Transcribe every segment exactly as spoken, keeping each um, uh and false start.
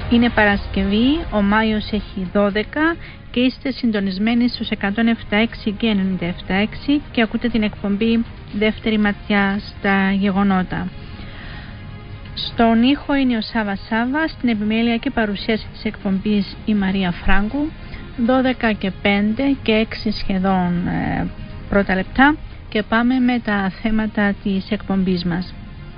Είναι Παρασκευή, ο Μάιος έχει δώδεκα και είστε συντονισμένοι στους εκατόν επτά κόμμα έξι και ενενήντα επτά κόμμα έξι και ακούτε την εκπομπή Δεύτερη Ματιά στα Γεγονότα. Στον ήχο είναι ο Σάβα Σάβα, στην επιμέλεια και παρουσίαση της εκπομπής η Μαρία Φράγκου. Δώδεκα και πέντε και έξι σχεδόν ε, πρώτα λεπτά και πάμε με τα θέματα της εκπομπής μας.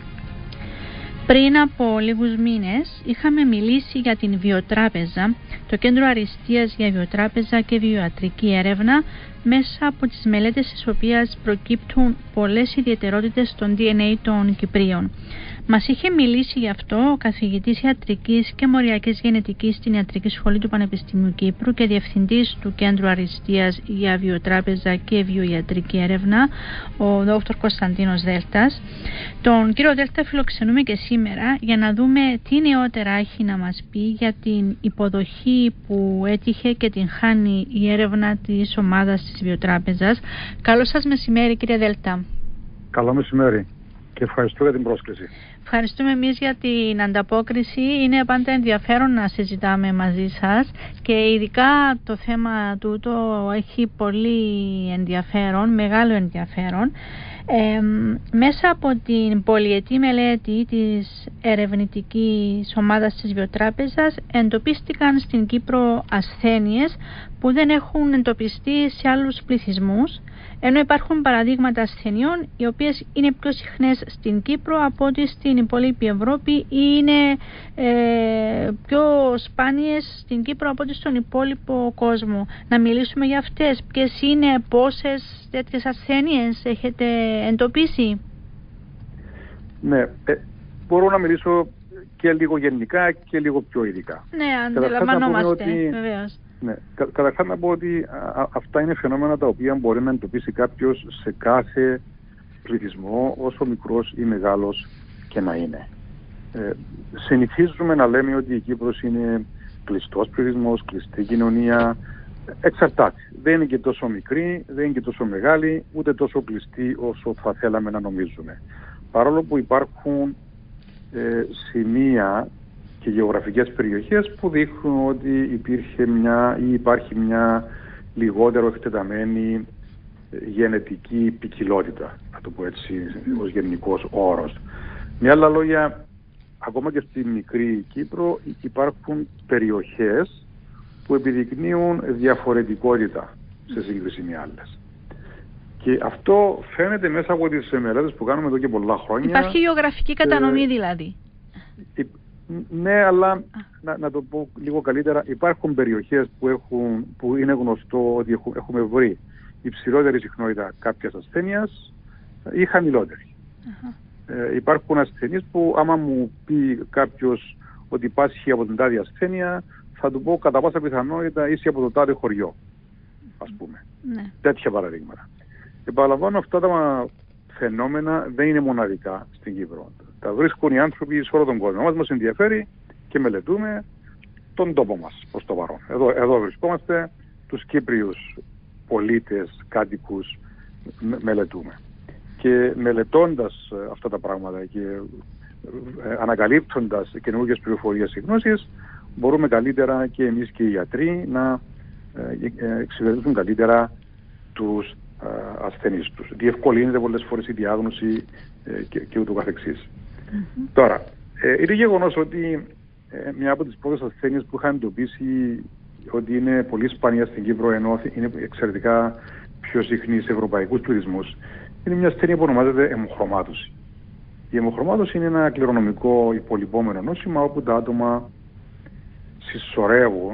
Πριν από λίγους μήνες είχαμε μιλήσει για την Βιοτράπεζα, το κέντρο αριστείας για βιοτράπεζα και βιοϊατρική έρευνα, μέσα από τις μελέτες τις οποίες προκύπτουν πολλές ιδιαιτερότητες στον ντι εν έι των Κυπρίων. Μας είχε μιλήσει γι' αυτό ο καθηγητής ιατρικής και μοριακής γενετικής στην Ιατρική Σχολή του Πανεπιστημίου Κύπρου και διευθυντής του Κέντρου Αριστείας για Βιοτράπεζα και Βιοϊατρική Έρευνα, ο Δόκτωρ Κωνσταντίνος Δέλτας. Τον κύριο Δέλτα φιλοξενούμε και σήμερα για να δούμε τι νεότερα έχει να μας πει για την υποδοχή που έτυχε και την χάνει η έρευνα της ομάδας της Βιοτράπεζας. Καλό σας μεσημέρι, κύριε Δέλτα. Καλό μεσημέρι και ευχαριστώ για την πρόσκληση. Ευχαριστούμε εμείς για την ανταπόκριση. Είναι πάντα ενδιαφέρον να συζητάμε μαζί σας και ειδικά το θέμα τούτο έχει πολύ ενδιαφέρον, μεγάλο ενδιαφέρον. Ε, μέσα από την πολυετή μελέτη της ερευνητικής ομάδας της Βιοτράπεζας εντοπίστηκαν στην Κύπρο ασθένειες που δεν έχουν εντοπιστεί σε άλλους πληθυσμούς, ενώ υπάρχουν παραδείγματα ασθενειών οι οποίες είναι πιο συχνές στην Κύπρο από ότι στην υπόλοιπη Ευρώπη ή είναι ε, πιο σπάνιες στην Κύπρο από ότι στον υπόλοιπο κόσμο. Να μιλήσουμε για αυτές. Ποιες είναι, πόσες τέτοιες ασθένειες έχετε εντοπίσει? Ναι, ε, μπορώ να μιλήσω και λίγο γενικά και λίγο πιο ειδικά. Ναι, αντιλαμβανόμαστε, βεβαίως. Ναι, κα, καταρχάς να πω ότι α, α, αυτά είναι φαινόμενα τα οποία μπορεί να εντοπίσει κάποιος σε κάθε πληθυσμό, όσο μικρός ή μεγάλος και να είναι. Ε, συνηθίζουμε να λέμε ότι η Κύπρος είναι κλειστός πληθυσμός, κλειστή κοινωνία. Εξαρτάται. Δεν είναι και τόσο μικρή, δεν είναι και τόσο μεγάλη, ούτε τόσο κλειστή όσο θα θέλαμε να νομίζουμε. Παρόλο που υπάρχουν ε, σημεία και γεωγραφικές περιοχές που δείχνουν ότι υπήρχε μια ή υπάρχει μια λιγότερο εκτεταμένη γενετική ποικιλότητα, να το πω έτσι ως γενικός όρος. Με άλλα λόγια, ακόμα και στη μικρή Κύπρο υπάρχουν περιοχές που επιδεικνύουν διαφορετικότητα σε σύγκριση με άλλες. Και αυτό φαίνεται μέσα από τις μελέτες που κάνουμε εδώ και πολλά χρόνια. Υπάρχει γεωγραφική κατανομή ε, δηλαδή. Ναι, αλλά να, να το πω λίγο καλύτερα, υπάρχουν περιοχές που, έχουν, που είναι γνωστό ότι έχουμε, έχουμε βρει υψηλότερη συχνότητα κάποιας ασθένειας ή χαμηλότερη. Uh-huh. Ε, υπάρχουν ασθενείς που άμα μου πει κάποιος ότι πάσχει από την τάδη ασθένεια, θα του πω κατά πάσα πιθανότητα είσαι από το τάδε χωριό, ας πούμε. Uh-huh. Τέτοια παραδείγματα. Επαναλαμβάνω, αυτά τα φαινόμενα δεν είναι μοναδικά στην Κύπρο. Τα βρίσκουν οι άνθρωποι σε όλο τον κόσμο. Μας μας ενδιαφέρει και μελετούμε τον τόπο μας προς το παρόν. Εδώ, εδώ βρισκόμαστε, τους Κύπριους πολίτες, κάτοικους με, μελετούμε. Και μελετώντας αυτά τα πράγματα και ε, ανακαλύπτοντας καινούργιες πληροφορίες και γνώσεις, μπορούμε καλύτερα και εμείς και οι γιατροί να ε, ε, εξυπηρετήσουν καλύτερα τους ε, ασθενείς τους. Διευκολύνεται πολλές φορές η διάγνωση ε, και, και ούτω καθεξής. Mm-hmm. Τώρα, ε, είναι γεγονός ότι ε, μια από τις πρώτες ασθένειες που είχαν εντοπίσει ότι είναι πολύ σπάνια στην Κύπρο, ενώ είναι εξαιρετικά πιο συχνή σε ευρωπαϊκούς πληθυσμούς, είναι μια ασθένεια που ονομάζεται αιμοχρωμάτωση. Η αιμοχρωμάτωση είναι ένα κληρονομικό υπολοιπόμενο νόσημα όπου τα άτομα συσσωρεύουν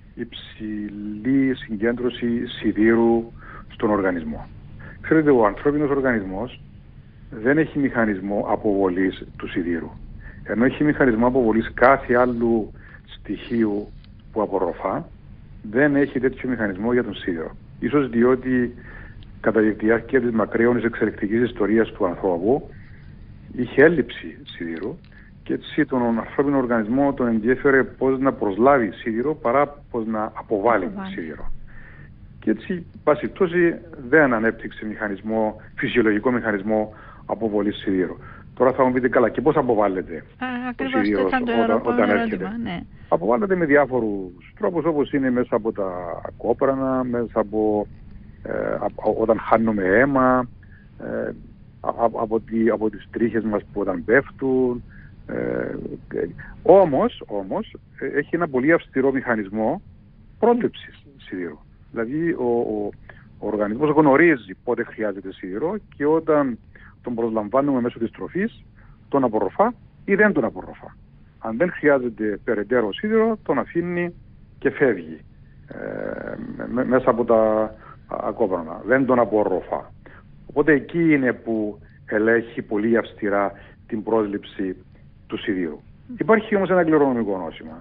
υψηλή συγκέντρωση σιδήρου στον οργανισμό. Ξέρετε, ο ανθρώπινος οργανισμός δεν έχει μηχανισμό αποβολής του σιδήρου, ενώ έχει μηχανισμό αποβολής κάθε άλλου στοιχείου που απορροφά, δεν έχει τέτοιο μηχανισμό για τον σίδηρο. Ίσως διότι κατά τη διάρκεια της μακραίωνης εξελικτικής ιστορίας του ανθρώπου είχε έλλειψη σιδήρου και έτσι τον ανθρώπινο οργανισμό τον ενδιέφερε πώς να προσλάβει σίδηρο παρά πώς να αποβάλει, αποβάλει. σίδηρο. Και έτσι, πάση πτώση, δεν ανέπτυξε μηχανισμό, φυσιολογικό μηχανισμό αποβολής σιδήρου. Τώρα θα μου πείτε καλά, και πώς αποβάλλεται το σιδήρο όταν, όταν έρχεται. Ναι. Αποβάλλεται με διάφορους τρόπους, όπως είναι μέσα από τα κόπρανα, μέσα από ε, από, όταν χάνουμε αίμα, ε, από, από, τη, από τις τρίχες μας που όταν πέφτουν. Ε, ε, όμως, όμως έχει ένα πολύ αυστηρό μηχανισμό πρόληψης σιδήρου. Δηλαδή ο, ο, ο οργανισμός γνωρίζει πότε χρειάζεται σίδηρο και όταν τον προσλαμβάνουμε μέσω της τροφής τον απορροφά ή δεν τον απορροφά. Αν δεν χρειάζεται περαιτέρω σίδηρο, τον αφήνει και φεύγει ε, με, μέσα από τα ακόπρανα. Δεν τον απορροφά. Οπότε εκεί είναι που ελέγχει πολύ αυστηρά την πρόσληψη του σιδήρου. Υπάρχει όμως ένα κληρονομικό νόσημα,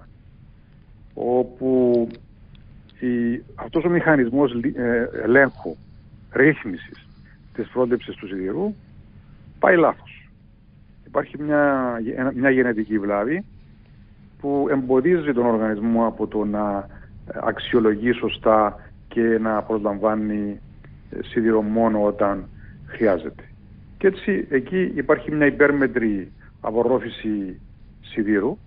όπου η, αυτός ο μηχανισμός ε, ελέγχου, ρύθμισης της πρόσληψης του σιδήρου πάει λάθος. Υπάρχει μια, μια γενετική βλάβη που εμποδίζει τον οργανισμό από το να αξιολογεί σωστά και να προσλαμβάνει σίδηρο μόνο όταν χρειάζεται. Και έτσι εκεί υπάρχει μια υπέρμετρη απορρόφηση σιδήρου,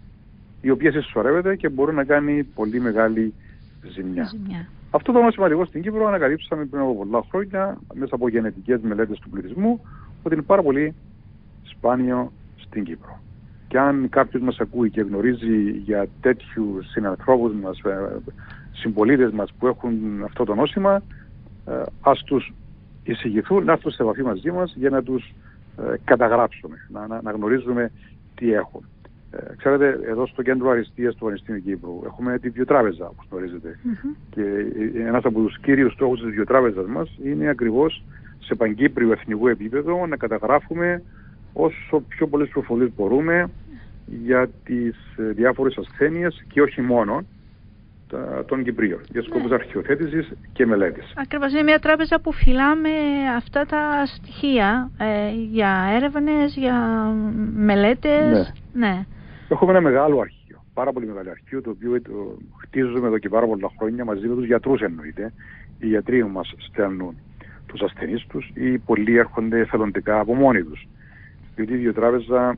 η οποία συσσωρεύεται και μπορεί να κάνει πολύ μεγάλη ζημιά. ζημιά. Αυτό το νόσημα σημαντικό στην Κύπρο ανακαλύψαμε πριν από πολλά χρόνια μέσα από γενετικές μελέτες του πληθυσμού ότι είναι πάρα πολύ σπάνιο στην Κύπρο. Και αν κάποιος μας ακούει και γνωρίζει για τέτοιους συνανθρώπους μας, συμπολίτες μας που έχουν αυτό το νόσημα, ας τους εισηγηθούν, να έρθουν σε επαφή μαζί μας για να τους ε, καταγράψουμε, να, να, να γνωρίζουμε τι έχουν. Ε, ξέρετε, εδώ στο κέντρο αριστείας του Πανεπιστημίου Κύπρου έχουμε τη βιοτράπεζα, όπως γνωρίζετε. Mm-hmm. Και ένας από τους κύριους στόχους της βιοτράπεζας μας είναι ακριβώς σε παγκύπριο εθνικού επίπεδο να καταγράφουμε όσο πιο πολλές πληροφορίες μπορούμε για τις διάφορες ασθένειες και όχι μόνο των Κυπρίων, για σκοπούς ναι. αρχαιοθέτησης και μελέτης. Ακριβώς, είναι μια τράπεζα που φυλάμε αυτά τα στοιχεία ε, για έρευνες, για μελέτες. Ναι. ναι. Έχουμε ένα μεγάλο αρχείο, πάρα πολύ μεγάλο αρχείο, το οποίο το χτίζουμε εδώ και πάρα πολλά χρόνια μαζί με τους γιατρούς εννοείται. Οι γιατροί μας στέλνουν τους ασθενείς τους ή πολλοί έρχονται εθελοντικά από μόνοι τους. Διότι η βιοτράπεζα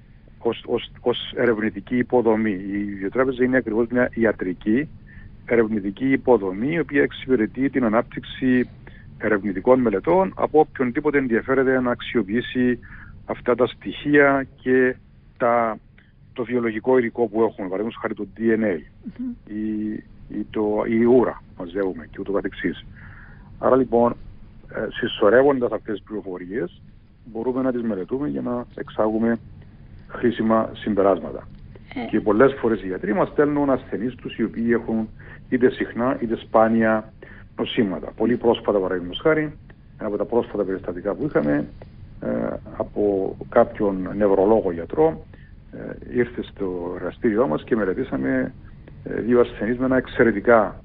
ως, ως, ως ερευνητική υποδομή. Η βιοτράπεζα είναι ακριβώς μια ιατρική ερευνητική υποδομή η οποία εξυπηρετεί την ανάπτυξη ερευνητικών μελετών από οποιονδήποτε ενδιαφέρεται να αξιοποιήσει αυτά τα στοιχεία και τα, το βιολογικό υλικό που έχουμε, παραδείγματος χάρη το ντι εν έι mm-hmm. ή, ή, το, η ούρα μαζεύουμε και ούτω καθεξής. Άρα λοιπόν ε, συσσωρεύοντας αυτές τις πληροφορίες μπορούμε να τις μελετούμε για να εξάγουμε χρήσιμα συμπεράσματα. Ε. Και πολλές φορές οι γιατροί μας στέλνουν ασθενείς τους οι οποίοι έχουν είτε συχνά είτε σπάνια νοσήματα. Πολύ πρόσφατα, παραδείγματος χάρη, ένα από τα πρόσφατα περιστατικά που είχαμε, ε, από κάποιον νευρολόγο γιατρό, ε, ήρθε στο εργαστήριό μας και μελετήσαμε ε, δύο ασθενείς με ένα εξαιρετικά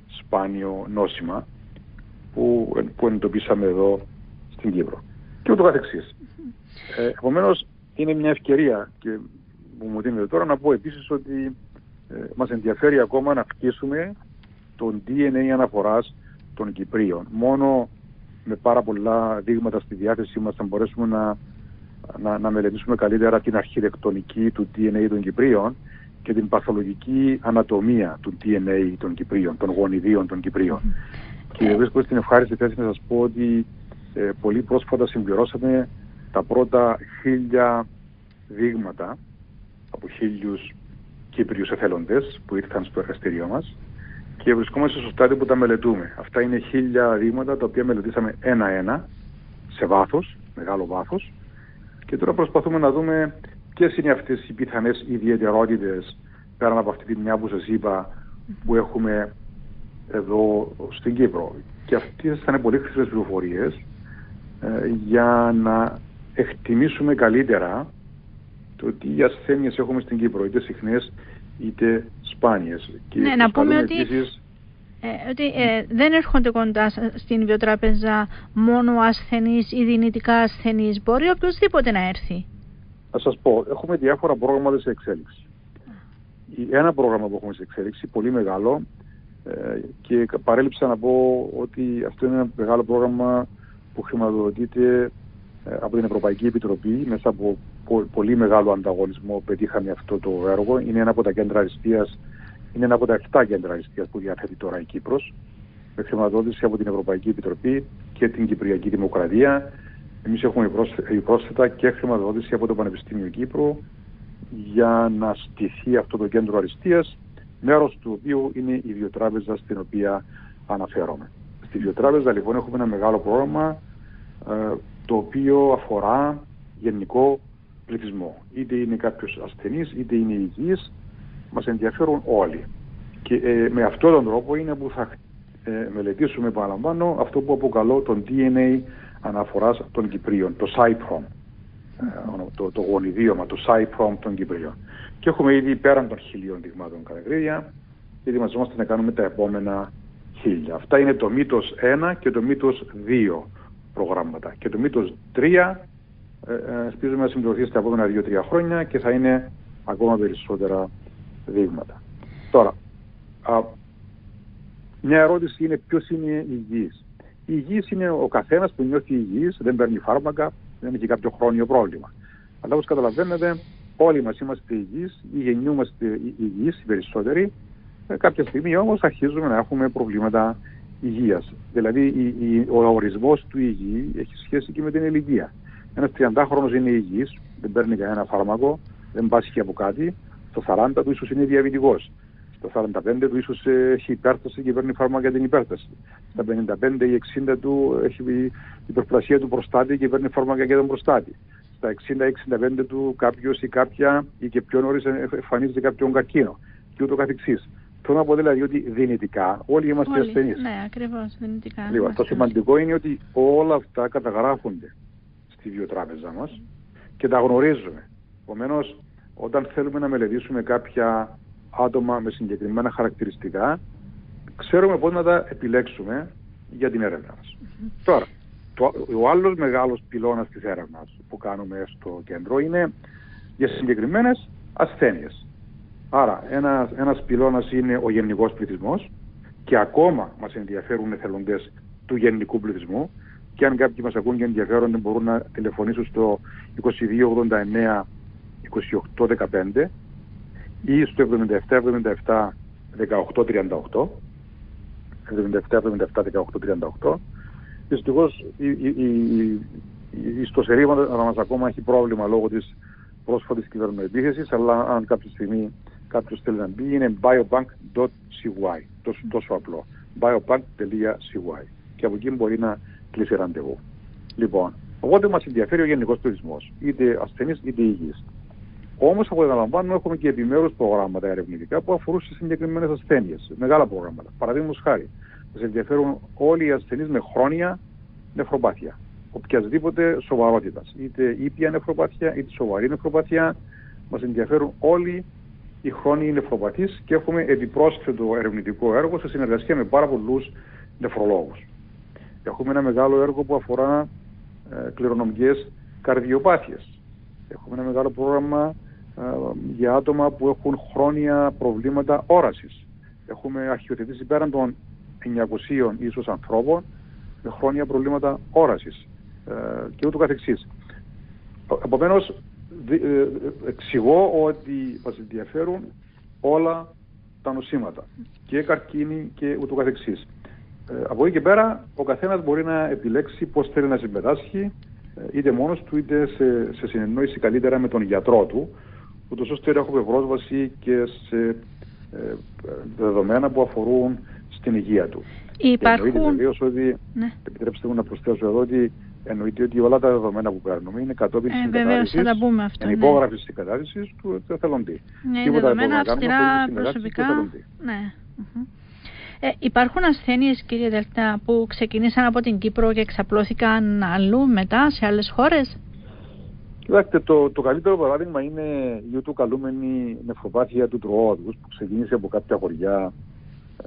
σπάνιο νόσημα που, που εντοπίσαμε εδώ στην Κύπρο. Και ούτω καθεξής. Ε, επομένως, είναι μια ευκαιρία και που μου δίνετε τώρα να πω επίσης ότι ε, μας ενδιαφέρει ακόμα να χτίσουμε τον ντι εν έι αναφοράς των Κυπρίων. Μόνο με πάρα πολλά δείγματα στη διάθεσή μας θα μπορέσουμε να, να, να μελετήσουμε καλύτερα την αρχιτεκτονική του ντι εν έι των Κυπρίων και την παθολογική ανατομία του ντι εν έι των Κυπρίων, των γονιδίων των Κυπρίων. Mm. Και βρίσκω στην ευχάριστη θέση να σας πω ότι ε, πολύ πρόσφατα συμπληρώσαμε τα πρώτα χίλια δείγματα από χίλιους Κύπριους εθελοντές που ήρθαν στο εργαστήριό μας και βρισκόμαστε στο στάδιο που τα μελετούμε. Αυτά είναι χίλια δείγματα τα οποία μελετήσαμε ένα-ένα σε βάθος, μεγάλο βάθος, και τώρα προσπαθούμε να δούμε ποιες είναι αυτές οι πιθανές ιδιαιτερότητες πέραν από αυτή τη μια που σας είπα που έχουμε εδώ στην Κύπρο. Και αυτές θα είναι πολύ χρήσιμες πληροφορίες ε, για να εκτιμήσουμε καλύτερα το τι ασθένειες έχουμε στην Κύπρο, είτε συχνές είτε σπάνιες. Και ναι, να πούμε ότι, επίσης... ε, ότι ε, δεν έρχονται κοντά στην βιοτράπεζα μόνο ασθενείς ή δυνητικά ασθενείς. Μπορεί οποιοδήποτε να έρθει. Θα σας πω, έχουμε διάφορα πρόγραμματα σε εξέλιξη. Ένα πρόγραμμα που έχουμε σε εξέλιξη, πολύ μεγάλο, ε, και παρέλειψα να πω ότι αυτό είναι ένα μεγάλο πρόγραμμα που χρηματοδοτείται από την Ευρωπαϊκή Επιτροπή, μέσα από πολύ μεγάλο ανταγωνισμό πετύχαμε αυτό το έργο. Είναι ένα από τα κέντρα αριστείας, είναι ένα από τα επτά κέντρα αριστείας που διαθέτει τώρα η Κύπρος, με χρηματοδότηση από την Ευρωπαϊκή Επιτροπή και την Κυπριακή Δημοκρατία. Εμείς έχουμε πρόσθετα και χρηματοδότηση από το Πανεπιστήμιο Κύπρου για να στηθεί αυτό το κέντρο αριστείας, μέρος του οποίου είναι η βιοτράπεζα στην οποία αναφέρομαι. Στη βιοτράπεζα λοιπόν έχουμε ένα μεγάλο πρόγραμμα ε, το οποίο αφορά γενικό πληθυσμό. Είτε είναι κάποιος ασθενής, είτε είναι υγιής, μας ενδιαφέρουν όλοι. Και ε, με αυτόν τον τρόπο είναι που θα ε, μελετήσουμε, παραλαμβάνω, αυτό που αποκαλώ τον ντι εν έι αναφοράς των Κυπρίων, το SIPROM, ε, το, το γονιδίωμα, το SIPROM των Κυπρίων. Και έχουμε ήδη πέραν των χιλίων δειγμάτων κατακρίδια και ετοιμαζόμαστε να κάνουμε τα επόμενα χίλια. Αυτά είναι το μύτος ένα και το μύτος δύο προγράμματα. Και το μύτος τρία ε, ε, σπίζουμε να συμπληρωθεί στα επόμενα δύο τρία χρόνια και θα είναι ακόμα περισσότερα δείγματα. Τώρα, α, μια ερώτηση είναι ποιος είναι υγιής. Η υγιής είναι ο καθένας που νιώθει υγιής, δεν παίρνει φάρμακα, δεν έχει κάποιο χρόνιο πρόβλημα. Αλλά όπως καταλαβαίνετε, όλοι μας είμαστε υγιείς ή γεννιούμαστε υγιείς οι περισσότεροι. Ε, κάποια στιγμή όμως αρχίζουμε να έχουμε προβλήματα υγείας. Δηλαδή η, η, ο ορισμός του υγιή έχει σχέση και με την ηλικία. Ένας τριαντάχρονος είναι υγιής, δεν παίρνει κανένα φάρμακο, δεν πάσχει από κάτι. Στο σαράντα του ίσως είναι διαβητικός. Στο σαράντα πέντε του ίσως έχει υπέρταση και παίρνει φάρμακα για την υπέρταση. Στα πενήντα πέντε ή εξήντα του έχει υπερπλασία του προστάτη και παίρνει φάρμακα για τον προστάτη. Στα εξήντα εξήντα πέντε του κάποιος ή κάποια ή και πιο νωρίς εμφανίζεται κάποιον καρκίνο και ούτω καθεξής. Θέλω να πω δηλαδή ότι δυνητικά όλοι είμαστε όλοι, ασθενείς. Ναι, ακριβώς, δυνητικά. Λοιπόν, το σημαντικό είναι ότι όλα αυτά καταγράφονται στη βιοτράπεζα μας και τα γνωρίζουμε. Επομένως, όταν θέλουμε να μελετήσουμε κάποια άτομα με συγκεκριμένα χαρακτηριστικά, ξέρουμε πώς να τα επιλέξουμε για την έρευνα μας. Mm-hmm. Τώρα, το, ο άλλος μεγάλος πυλώνας της έρευνας που κάνουμε στο κέντρο είναι για συγκεκριμένες ασθένειες. Άρα, ένας, ένας πυλώνας είναι ο γενικός πληθυσμός και ακόμα μας ενδιαφέρουν εθελοντές του γενικού πληθυσμού και αν κάποιοι μας ακούν και ενδιαφέρονται μπορούν να τηλεφωνήσουν στο είκοσι δύο ογδόντα εννέα είκοσι οκτώ δεκαπέντε ή στο εβδομήντα επτά εβδομήντα επτά δεκαοκτώ τριάντα οκτώ εβδομήντα επτά εβδομήντα επτά δεκαοκτώ τριάντα οκτώ. Δυστυχώς η, η, η, η ιστοσελίδα μας ακόμα έχει πρόβλημα λόγω της πρόσφατης κυβερνοεπίθεσης, αλλά αν κάποια στιγμή κάποιος θέλει να μπει είναι biobank τελεία σι γουάι, τόσο, τόσο απλό, biobank τελεία σι γουάι και από εκεί μπορεί να κλείσει ραντεβού. Λοιπόν, οπότε μας ενδιαφέρει ο γενικός πληθυσμός, είτε ασθενής είτε υγιής. Όμως, από επαναλαμβάνω, έχουμε και επιμέρους προγράμματα ερευνητικά που αφορούν σε συγκεκριμένες ασθένειες, μεγάλα προγράμματα. Παραδείγματος χάρη, μας ενδιαφέρουν όλοι οι ασθενείς με χρόνια νεφροπάθεια, οποιασδήποτε σοβαρότητας, είτε ήπια νεφροπάθεια είτε σοβαρή νεφροπάθεια. Μας ενδιαφέρουν όλοι οι χρόνιοι νεφροπαθείς και έχουμε επιπρόσθετο ερευνητικό έργο σε συνεργασία με πάρα πολλούς νεφρολόγους. Έχουμε ένα μεγάλο έργο που αφορά ε, κληρονομικές καρδιοπάθειες. Έχουμε ένα μεγάλο πρόγραμμα ε, για άτομα που έχουν χρόνια προβλήματα όρασης. Έχουμε αρχιοθετήσει πέραν των εννιακοσίων ίσως ανθρώπων με χρόνια προβλήματα όρασης ε, και ούτω καθεξής. Επομένως, ε, εξηγώ ότι μας ενδιαφέρουν όλα τα νοσήματα και καρκίνη και ούτω καθεξής. Ε, από εκεί και πέρα ο καθένας μπορεί να επιλέξει πώς θέλει να συμμετάσχει, είτε μόνος του είτε σε, σε συνεννόηση καλύτερα με τον γιατρό του, ούτως ώστε να έχουμε πρόσβαση και σε ε, δεδομένα που αφορούν στην υγεία του. Υπάρχουν... Εννοείται βεβαίως ότι, ναι. επιτρέψτε μου να προσθέσω εδώ, ότι εννοείται ότι όλα τα δεδομένα που παίρνουμε είναι κατόπιν ε, συγκατάθεσης, εν ναι. υπόγραφης συγκατάθεσης του εθελοντή. Ναι, δεδομένα αυστηρά προσωπικά. Ναι. Uh-huh. Ε, υπάρχουν ασθένειες, κύριε Δελτά, που ξεκινήσαν από την Κύπρο και εξαπλώθηκαν αλλού μετά σε άλλες χώρες? Κοιτάξτε, το, το καλύτερο παράδειγμα είναι η ούτου καλούμενη νεφροπάθεια του τροώδους που ξεκίνησε από κάποια χωριά, ε,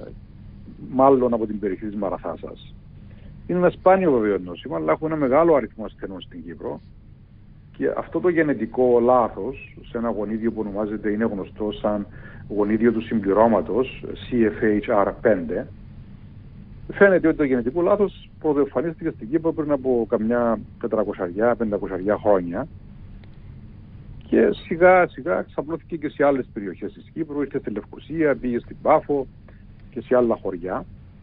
μάλλον από την περιοχή της Μαραθάσας. Είναι ένα σπάνιο βεβαίως νόσημα, αλλά έχουμε ένα μεγάλο αριθμό ασθενών στην Κύπρο και αυτό το γενετικό λάθος σε ένα γονίδιο που ονομάζεται, είναι γνωστό σαν γονίδιο του συμπληρώματος σι εφ έιτς αρ φάιβ, φαίνεται ότι το γενετικό λάθος πρωτοεμφανίστηκε στην Κύπρο πριν από καμιά τετρακόσια πεντακόσια χρόνια και σιγά σιγά εξαπλώθηκε και σε άλλες περιοχές της Κύπρου, ήρθε στη Λευκοσία, πήγε στην Πάφο και σε άλλα χωριά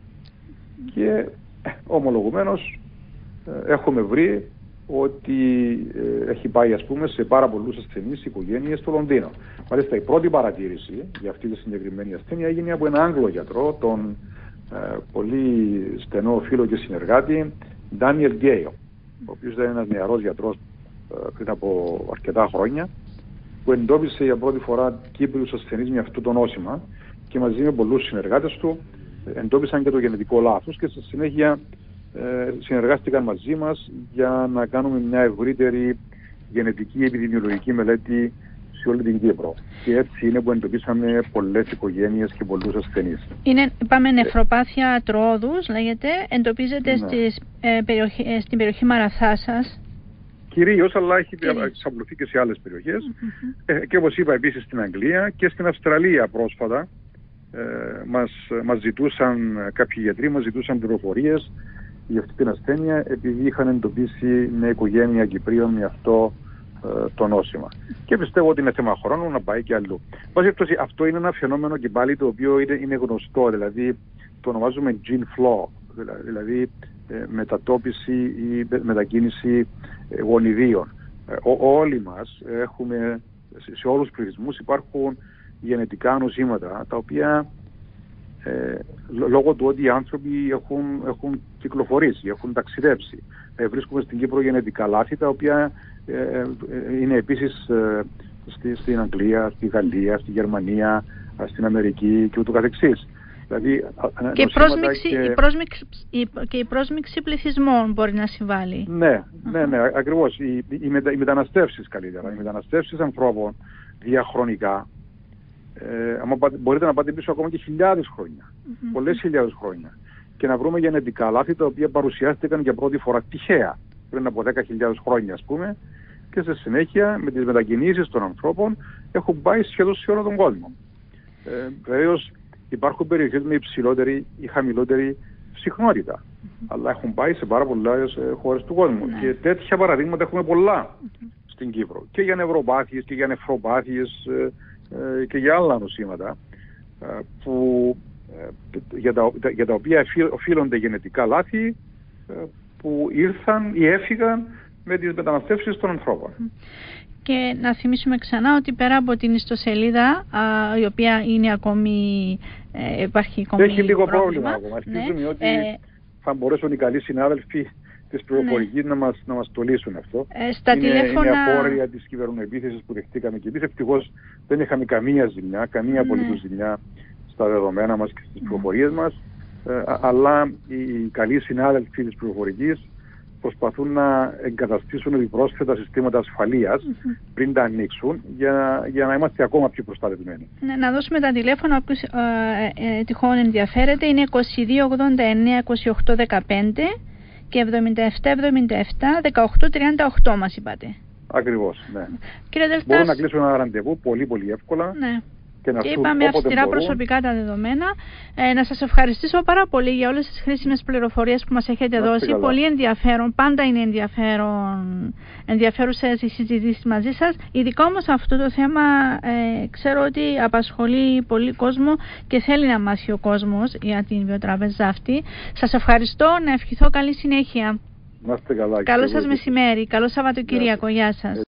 και ομολογουμένως έχουμε βρει ότι ε, έχει πάει ας πούμε σε πάρα πολλούς ασθενείς οικογένειες στο Λονδίνο. Μάλιστα η πρώτη παρατήρηση για αυτή τη συγκεκριμένη ασθένεια έγινε από έναν Άγγλο γιατρό, τον ε, πολύ στενό φίλο και συνεργάτη Ντάνιελ Γκέιο, ο οποίος ήταν ένας νεαρός γιατρός ε, πριν από αρκετά χρόνια, που εντόπισε για πρώτη φορά Κύπριους ασθενείς με αυτό το νόσημα και μαζί με πολλούς συνεργάτες του εντόπισαν και το γενετικό λάθος και στη συνέχεια ε, συνεργάστηκαν μαζί μας για να κάνουμε μια ευρύτερη γενετική επιδημιολογική μελέτη σε όλη την Κύπρο. Και έτσι είναι που εντοπίσαμε πολλές οικογένειες και πολλούς ασθενείς. Είναι, είπαμε, νεφροπάθεια τροόδους, λέγεται, εντοπίζεται ναι. στις, ε, περιοχή, ε, στην περιοχή Μαραθάσας. Κυρίως, αλλά έχει εξαπλωθεί και σε άλλες περιοχές. Mm-hmm. Ε, και όπως είπα επίσης στην Αγγλία και στην Αυστραλία πρόσφατα ε, μας, μας ζητούσαν, κάποιοι γιατροί μας ζητούσαν πληροφορίες για αυτή την ασθένεια επειδή είχαν εντοπίσει μια οικογένεια Κυπρίων με αυτό ε, το νόσημα. Και πιστεύω ότι είναι θέμα χρόνου να πάει και αλλού. Βάσει αυτό είναι ένα φαινόμενο και πάλι το οποίο είναι, είναι γνωστό, δηλαδή το ονομάζουμε gene flow, δηλαδή ε, μετατόπιση ή μετακίνηση ε, γονιδίων. Ε, ό, όλοι μας έχουμε, σε, σε όλους τους πληθυσμούς υπάρχουν γενετικά νοσήματα τα οποία ε, λόγω του ότι οι άνθρωποι έχουν, έχουν κυκλοφορήσει, έχουν ταξιδέψει. Ε, βρίσκουμε στην Κύπρο γενετικά λάθη τα οποία ε, ε, είναι επίσης ε, στη, στην Αγγλία, στη Γαλλία, στη Γερμανία, στην Αμερική και ούτω καθεξής. Δηλαδή, και, η πρόσμιξη, και... Η πρόσμιξη, η, και η πρόσμιξη πληθυσμών μπορεί να συμβάλλει. Ναι, ναι, ναι, ακριβώς. Οι, οι, μετα, οι μεταναστεύσεις καλύτερα, οι μεταναστεύσεις ανθρώπων διαχρονικά ε, άμα μπορείτε να πάτε πίσω ακόμα και χιλιάδες χρόνια, mm-hmm. πολλές χιλιάδες χρόνια και να βρούμε γενετικά λάθη τα οποία παρουσιάστηκαν για πρώτη φορά τυχαία πριν από δέκα χιλιάδες χρόνια ας πούμε και στη συνέχεια με τις μετακινήσεις των ανθρώπων έχουν πάει σχεδόν σε όλο τον κόσμο. Ε, βεβαίως υπάρχουν περιοχές με υψηλότερη ή χαμηλότερη συχνότητα, mm-hmm. αλλά έχουν πάει σε πάρα πολλές ε, χώρες του κόσμου mm-hmm. και τέτοια παραδείγματα έχουμε πολλά mm-hmm. στην Κύπρο και για νευροπάθειες και για νεφροπάθειες ε, ε, και για άλλα νοσήματα ε, που, ε, για, τα, για τα οποία οφείλονται γενετικά λάθη ε, που ήρθαν ή έφυγαν με τις μεταναστεύσεις των ανθρώπων. Και να θυμίσουμε ξανά ότι πέρα από την ιστοσελίδα, α, η οποία είναι ακόμη, ε, υπάρχει ακόμη έχει λίγο πρόβλημα, πρόβλημα ακόμα. Ελπίζουμε ναι, ότι ε, θα μπορέσουν οι καλοί συνάδελφοι της πληροφορικής ναι. να, μας, να μας το λύσουν αυτό. Ε, στα είναι, τηλέφωνα... είναι απόρρια της κυβερνοεπίθεσης που δεχτήκαμε και εμείς. Ευτυχώς δεν είχαμε καμία ζημιά, καμία ναι. απολύτως ζημιά στα δεδομένα μας και στις πληροφορίες mm. μας. Ε, αλλά οι καλοί συνάδελφοι της πληροφορικής προσπαθούν να εγκαταστήσουν επιπρόσθετα συστήματα ασφαλείας mm-hmm. πριν τα ανοίξουν για, για να είμαστε ακόμα πιο προστατευμένοι. Ναι, να δώσουμε τα τηλέφωνα όποιος ε, ε, τυχόν ενδιαφέρεται. Είναι είκοσι δύο ογδόντα εννέα είκοσι οκτώ δεκαπέντε και εβδομήντα επτά εβδομήντα επτά δεκαοκτώ τριάντα οκτώ μας είπατε. Ακριβώς, ναι. Κύριε Δελτάς, μπορούν να κλείσουν ένα ραντεβού πολύ πολύ εύκολα. Ναι. Και, και είπαμε αυστηρά προσωπικά τα δεδομένα. Ε, να σας ευχαριστήσω πάρα πολύ για όλες τις χρήσιμες πληροφορίες που μας έχετε να δώσει. Καλά. Πολύ ενδιαφέρον, πάντα είναι ενδιαφέρον, ενδιαφέρουσες οι συζητήσεις μαζί σας. Ειδικά όμως αυτό το θέμα ε, ξέρω ότι απασχολεί πολύ κόσμο και θέλει να μάθει ο κόσμος για την βιοτραπέζα αυτή. Σας ευχαριστώ, να ευχηθώ καλή συνέχεια. Να είστε καλά. Καλό σας μεσημέρι, καλό Σαββατοκύριακο, γεια σας.